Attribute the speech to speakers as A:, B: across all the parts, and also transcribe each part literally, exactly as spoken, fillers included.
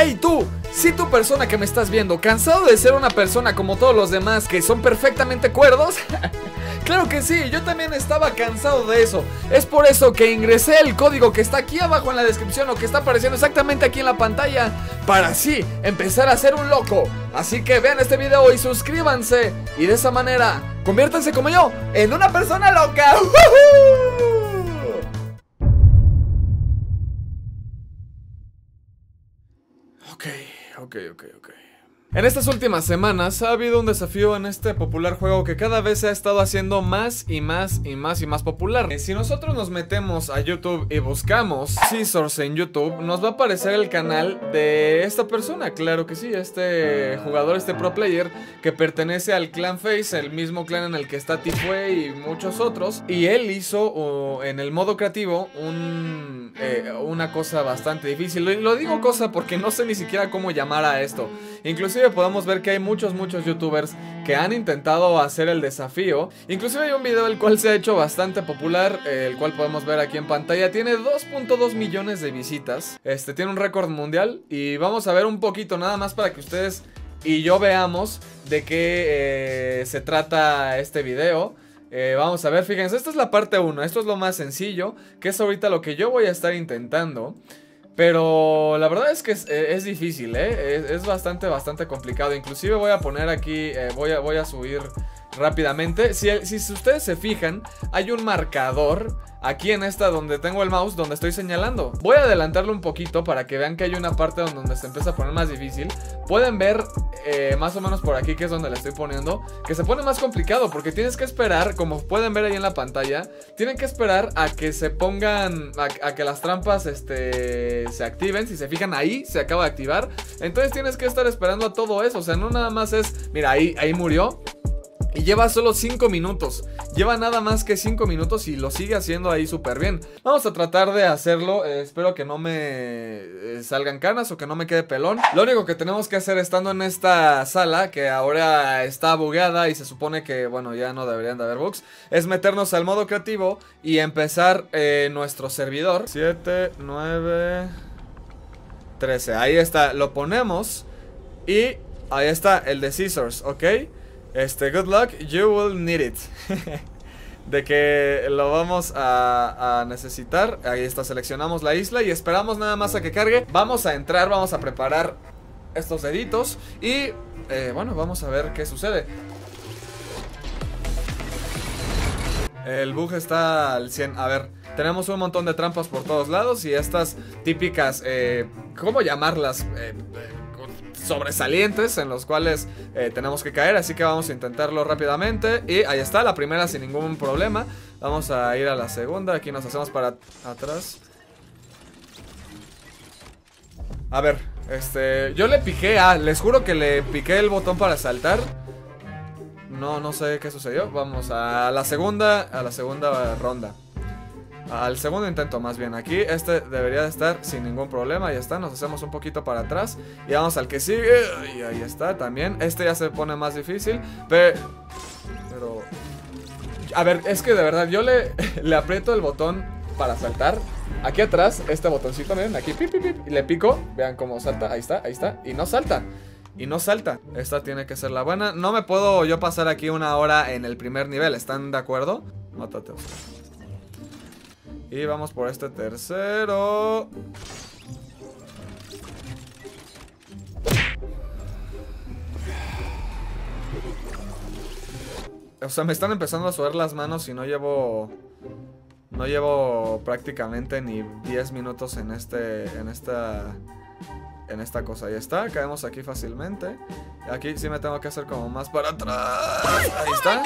A: Hey tú, si tu persona que me estás viendo, cansado de ser una persona como todos los demás que son perfectamente cuerdos. Claro que sí, yo también estaba cansado de eso. Es por eso que ingresé el código que está aquí abajo en la descripción, o que está apareciendo exactamente aquí en la pantalla, para así empezar a ser un loco. Así que vean este video y suscríbanse, y de esa manera conviértanse como yo en una persona loca. Ok, ok, ok, ok. En estas últimas semanas ha habido un desafío en este popular juego que cada vez se ha estado haciendo más y más y más y más popular. Si nosotros nos metemos a YouTube y buscamos Scissors en YouTube, nos va a aparecer el canal de esta persona, claro que sí, este jugador, este pro player que pertenece al clan Face, el mismo clan en el que está Tifue y muchos otros. Y él hizo uh, en el modo creativo un, eh, una cosa bastante difícil. Lo, lo digo cosa porque no sé ni siquiera cómo llamar a esto. Inclusive podemos ver que hay muchos, muchos youtubers que han intentado hacer el desafío. Inclusive hay un video el cual se ha hecho bastante popular, eh, el cual podemos ver aquí en pantalla. Tiene dos punto dos millones de visitas. Este tiene un récord mundial. Y vamos a ver un poquito nada más para que ustedes y yo veamos de qué eh, se trata este video. Eh, vamos a ver, fíjense, esta es la parte uno. Esto es lo más sencillo, que es ahorita lo que yo voy a estar intentando. Pero la verdad es que es, es difícil, ¿eh? Es, es bastante, bastante complicado. Inclusive voy a poner aquí, eh, voy, a, voy a subir rápidamente. Si, si ustedes se fijan, hay un marcador aquí en esta donde tengo el mouse, donde estoy señalando. Voy a adelantarlo un poquito para que vean que hay una parte donde se empieza a poner más difícil. Pueden ver eh, más o menos por aquí, que es donde le estoy poniendo, que se pone más complicado porque tienes que esperar, como pueden ver ahí en la pantalla, tienen que esperar a que se pongan, a, a que las trampas este, se activen. Si se fijan, ahí se acaba de activar. Entonces tienes que estar esperando a todo eso. O sea, no nada más es, mira, ahí, ahí murió. Y lleva solo cinco minutos. Lleva nada más que cinco minutos y lo sigue haciendo ahí súper bien. Vamos a tratar de hacerlo. eh, Espero que no me eh, salgan canas o que no me quede pelón. Lo único que tenemos que hacer estando en esta sala, que ahora está bugueada y se supone que, bueno, ya no deberían de haber bugs, es meternos al modo creativo y empezar eh, nuestro servidor. Siete, nueve, trece. Ahí está, lo ponemos. Y ahí está el de Scissors, ¿ok? Este, good luck, you will need it. De que lo vamos a, a necesitar. Ahí está, seleccionamos la isla y esperamos nada más a que cargue. Vamos a entrar, vamos a preparar estos deditos. Y, eh, bueno, vamos a ver qué sucede. El bug está al cien. A ver, tenemos un montón de trampas por todos lados. Y estas típicas, eh, ¿cómo llamarlas? Eh, eh sobresalientes en los cuales eh, tenemos que caer. Así que vamos a intentarlo rápidamente. Y ahí está, la primera sin ningún problema. Vamos a ir a la segunda. Aquí nos hacemos para atrás. A ver, este, yo le piqué a, les juro que le piqué el botón para saltar. No, no sé qué sucedió. Vamos a la segunda, a la segunda ronda. Al segundo intento más bien. Aquí este debería de estar sin ningún problema. Ahí está, nos hacemos un poquito para atrás. Y vamos al que sigue. Y ahí está también. Este ya se pone más difícil. Pero... pero a ver, es que de verdad yo le, le aprieto el botón para saltar. Aquí atrás, este botoncito, miren, aquí pip, pip, pip, y le pico. Vean cómo salta, ahí está, ahí está. Y no salta. Y no salta. Esta tiene que ser la buena. No me puedo yo pasar aquí una hora en el primer nivel. ¿Están de acuerdo? Mátate. Y vamos por este tercero. O sea, me están empezando a sudar las manos y no llevo... No llevo prácticamente ni diez minutos en este... En esta... En esta cosa. Ahí está, caemos aquí fácilmente. Aquí sí me tengo que hacer como más para atrás. Ahí está.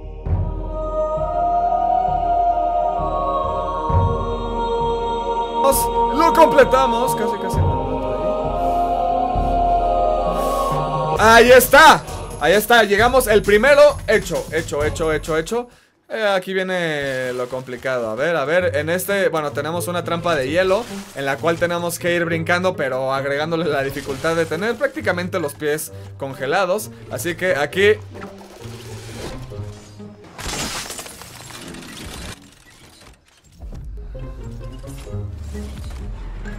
A: Lo completamos. Casi, casi me mato ahí. Ahí está. Ahí está. Llegamos. El primero. Hecho. Hecho, hecho, hecho, hecho. Eh, aquí viene lo complicado. A ver, a ver. En este, bueno, tenemos una trampa de hielo en la cual tenemos que ir brincando, pero agregándole la dificultad de tener prácticamente los pies congelados. Así que aquí...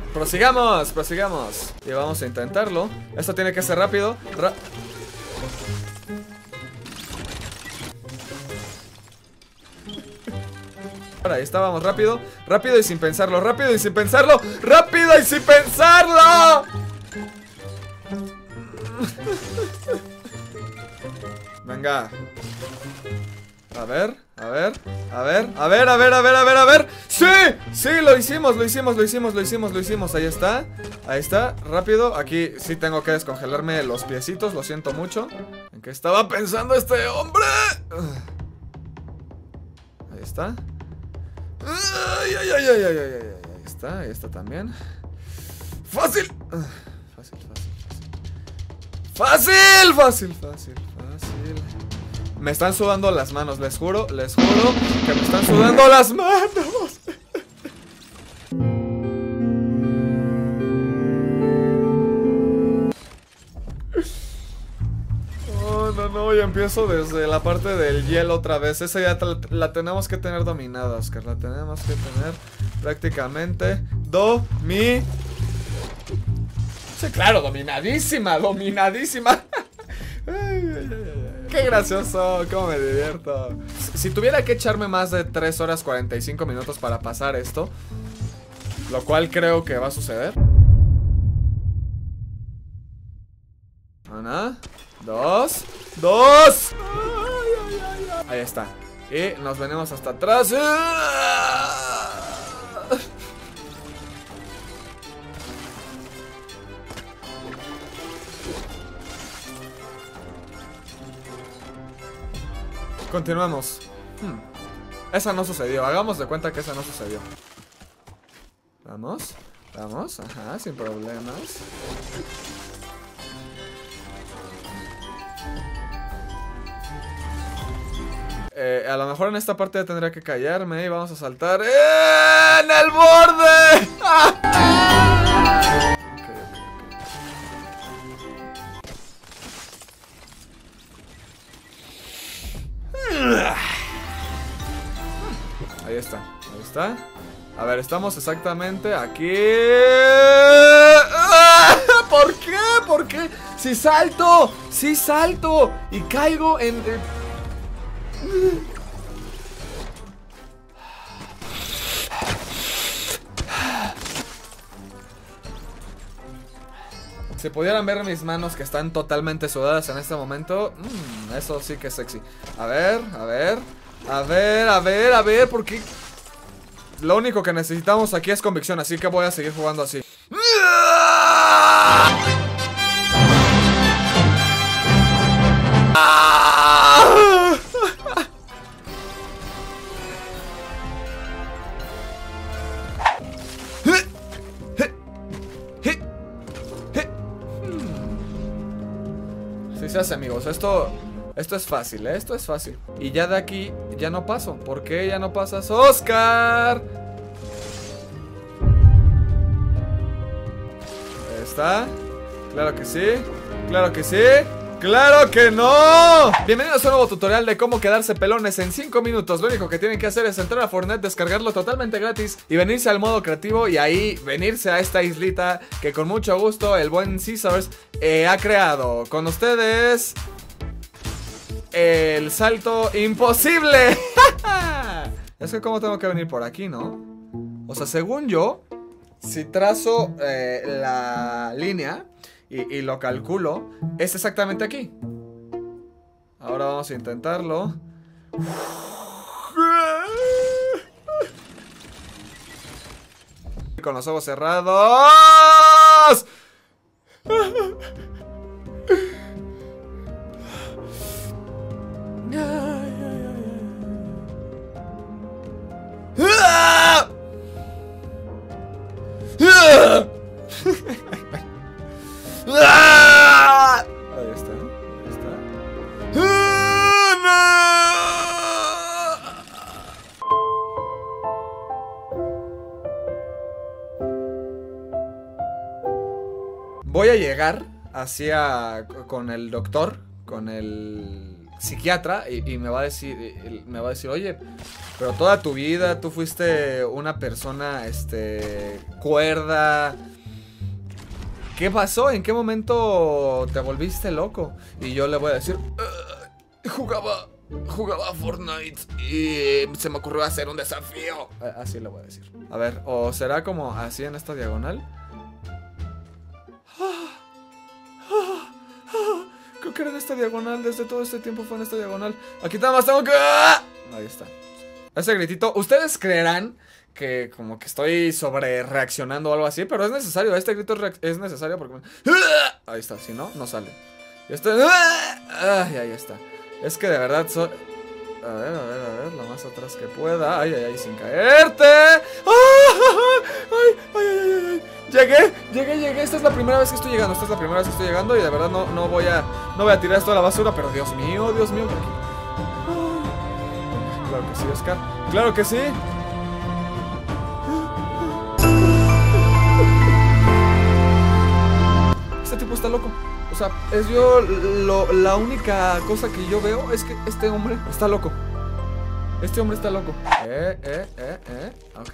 A: Prosigamos, prosigamos. Y vamos a intentarlo. Esto tiene que ser rápido. Ra Ahora, ahí está, vamos, rápido. Rápido y sin pensarlo, rápido y sin pensarlo. ¡Rápido y sin pensarlo! Venga. A ver, a ver, a ver, a ver, a ver, a ver, a ver, a ver. ¡Sí! ¡Sí! Lo hicimos, lo hicimos, lo hicimos, lo hicimos, lo hicimos. Ahí está, ahí está, rápido. Aquí sí tengo que descongelarme los piecitos, lo siento mucho. ¿En qué estaba pensando este hombre? Ahí está. Ay, ay, ay, ay, ay, ay, ay. Ahí está, ahí está también. ¡Fácil! Fácil, fácil, fácil. Fácil, fácil, fácil, fácil. Me están sudando las manos, les juro, les juro que me están sudando las manos. Oh, no, no, ya empiezo desde la parte del hielo otra vez. Esa ya la tenemos que tener dominada, Oscar. La tenemos que tener prácticamente domi... Sí, claro, dominadísima, dominadísima. Ay, ay, ay, ay. Qué gracioso, cómo me divierto. Si, si tuviera que echarme más de tres horas cuarenta y cinco minutos para pasar esto, lo cual creo que va a suceder. Una, dos, dos. Ay, ay, ay, ay. Ahí está. Y nos venimos hasta atrás. Continuamos. hmm. Esa no sucedió. Hagamos de cuenta que esa no sucedió. Vamos. Vamos. Ajá, sin problemas. Eh, a lo mejor en esta parte ya tendría que callarme. Y vamos a saltar ¡en el borde! ¡Ah! Ahí está, ahí está. A ver, estamos exactamente aquí. ¿Por qué? ¿Por qué? Si salto, si salto y caigo en... Si pudieran ver mis manos que están totalmente sudadas en este momento, mmm, eso sí que es sexy. A ver, a ver, a ver, a ver, a ver, porque lo único que necesitamos aquí es convicción, así que voy a seguir jugando así. Sí se hace, amigos, esto... Esto es fácil, ¿eh? Esto es fácil. Y ya de aquí, ya no paso. ¿Por qué ya no pasas, Oscar? Ahí está. Claro que sí. Claro que sí. ¡Claro que no! Bienvenidos a un nuevo tutorial de cómo quedarse pelones en cinco minutos. Lo único que tienen que hacer es entrar a Fortnite, descargarlo totalmente gratis y venirse al modo creativo y ahí venirse a esta islita que con mucho gusto el buen Caesars eh, ha creado. Con ustedes... el salto imposible. Es que como tengo que venir por aquí, ¿no? O sea, según yo, si trazo eh, la línea y, y lo calculo, es exactamente aquí. Ahora vamos a intentarlo. Con los ojos cerrados. Ahí está, ahí está. Voy a llegar hacia con el doctor, con el psiquiatra y, y me va a decir, y, me va a decir, oye, pero toda tu vida tú fuiste una persona, este, cuerda. ¿Qué pasó? ¿En qué momento te volviste loco? Y yo le voy a decir, uh, jugaba, jugaba Fortnite y se me ocurrió hacer un desafío. Así le voy a decir. A ver, o será como así en esta diagonal. Creo que era en esta diagonal, desde todo este tiempo fue en esta diagonal. Aquí nada más tengo que... Ahí está. Ese gritito, ustedes creerán que como que estoy sobre reaccionando o algo así, pero es necesario, este grito es necesario porque... Ahí está, si no, no sale. Y este... Ay, ahí está. Es que de verdad soy... A ver, a ver, a ver, lo más atrás que pueda. Ay, ay, ay, sin caerte. ¡Ay, ay, ay, ay, ay! Llegué, llegué, llegué. Esta es la primera vez que estoy llegando. Esta es la primera vez que estoy llegando y de verdad no, no voy a no voy a tirar esto a la basura, pero Dios mío, Dios mío. Ay, claro que sí, Oscar. Claro que sí. Este tipo está loco. O sea, es yo lo, la única cosa que yo veo es que este hombre está loco. Este hombre está loco. Eh, eh, eh, eh. Ok.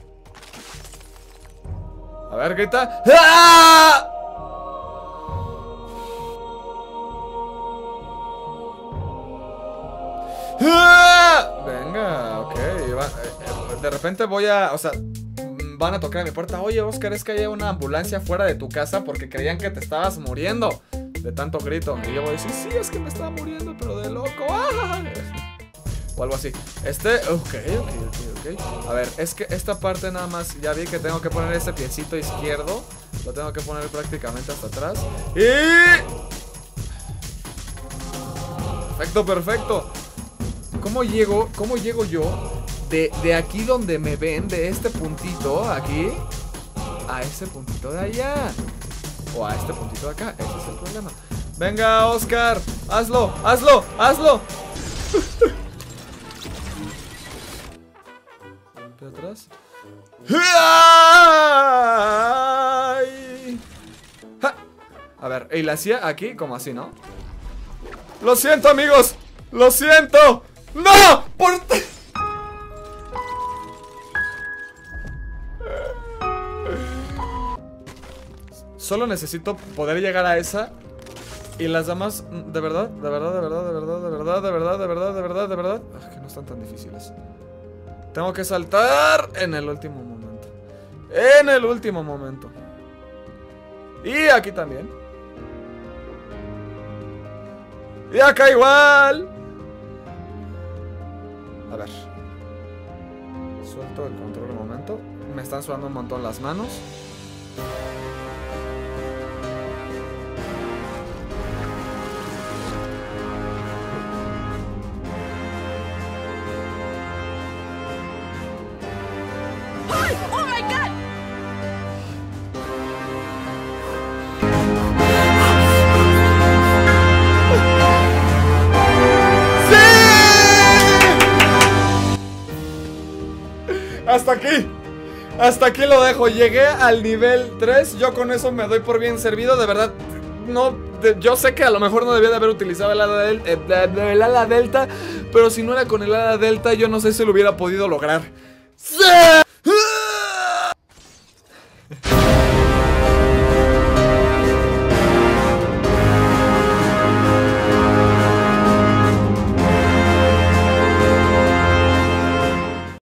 A: A ver, grita. ¡Ah! ¡Ah! Venga, ok. De repente voy a... O sea... Van a tocar a mi puerta. Oye, Oscar, es que hay una ambulancia fuera de tu casa porque creían que te estabas muriendo de tanto grito. Y yo voy a decir, sí, es que me estaba muriendo, pero de loco. ¡Ah! O algo así. Este, ok, ok, ok, ok. A ver, es que esta parte nada más, ya vi que tengo que poner este piecito izquierdo. Lo tengo que poner prácticamente hasta atrás. Y... Perfecto, perfecto. ¿Cómo llego, cómo llego yo? De, de aquí donde me ven, de este puntito aquí, a ese puntito de allá. O a este puntito de acá, ese es el problema. Venga, Oscar, hazlo, hazlo, hazlo. Limpia atrás. ¡Ay! ¡Ja! A ver, y la hacía aquí como así, ¿no? Lo siento, amigos, lo siento. ¡No! ¡Por... Solo necesito poder llegar a esa. Y las damas, de verdad, de verdad, de verdad, de verdad, de verdad, de verdad, de verdad, de verdad, de verdad. Ah, que no están tan difíciles. Tengo que saltar en el último momento. En el último momento. Y aquí también. Y acá igual. A ver. Suelto el control un momento. Me están sudando un montón las manos. Hasta aquí, hasta aquí lo dejo. Llegué al nivel tres. Yo con eso me doy por bien servido. De verdad, no, de, yo sé que a lo mejor no debía de haber utilizado el ala, del, eh, el ala delta, pero si no era con el ala delta, yo no sé si lo hubiera podido lograr. ¡Sí!